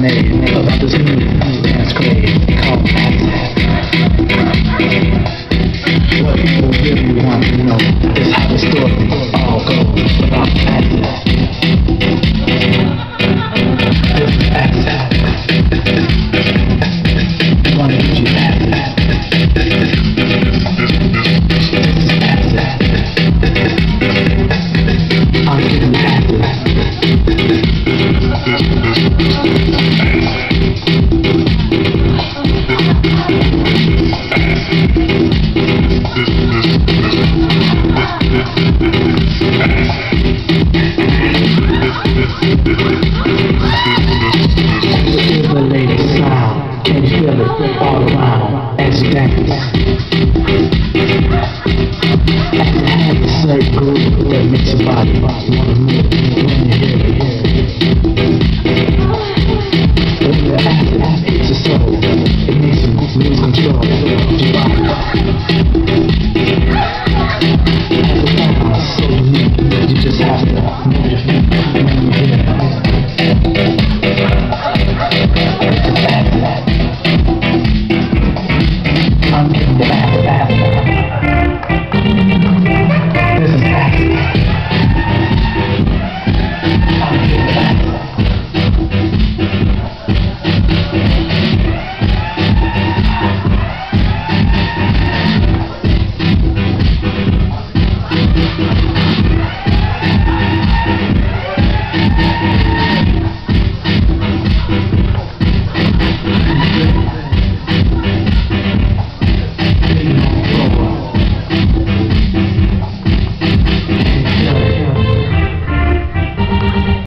made about this new dance craze called acid. What people really want to know is how the story all goes about acid. This is acid. I wanna give you acid. This is acid. I'm giving acid. Feel the latest sound, can you feel it all around as you dance? Acid has a certain groove that makes your body wanna move when you hear it.